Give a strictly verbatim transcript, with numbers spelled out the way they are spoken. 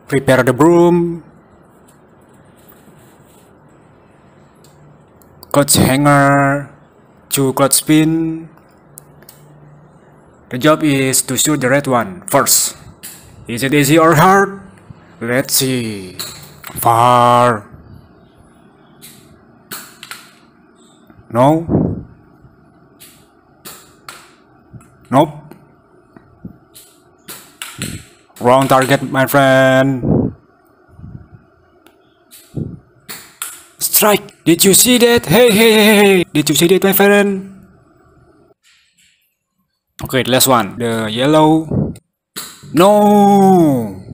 Prepare the broom. Clothes hanger. Two clothespins. The job is to shoot the red one first. Is it easy or hard? Let's see. Far. No. Nope. Wrong target, my friend. Strike! Did you see that? Hey, hey, hey, hey! Did you see that, my friend? Okay, the last one. The yellow. No!